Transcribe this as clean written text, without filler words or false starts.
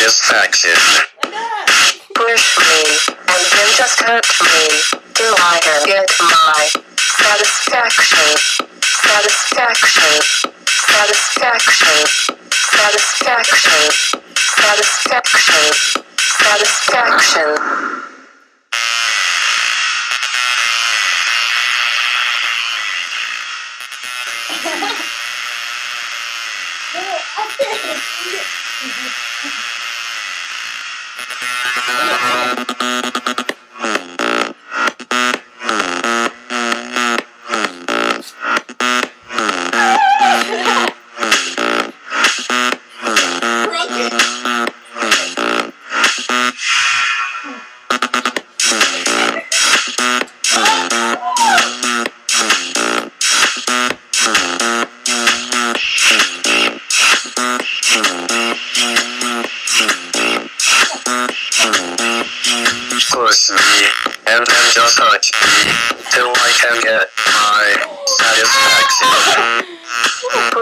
satisfaction. Push me, and then just hurt me, till I can get my satisfaction. Satisfaction. Satisfaction. Satisfaction. Satisfaction. Satisfaction. Push me, and then just touch me, till I can get my satisfaction.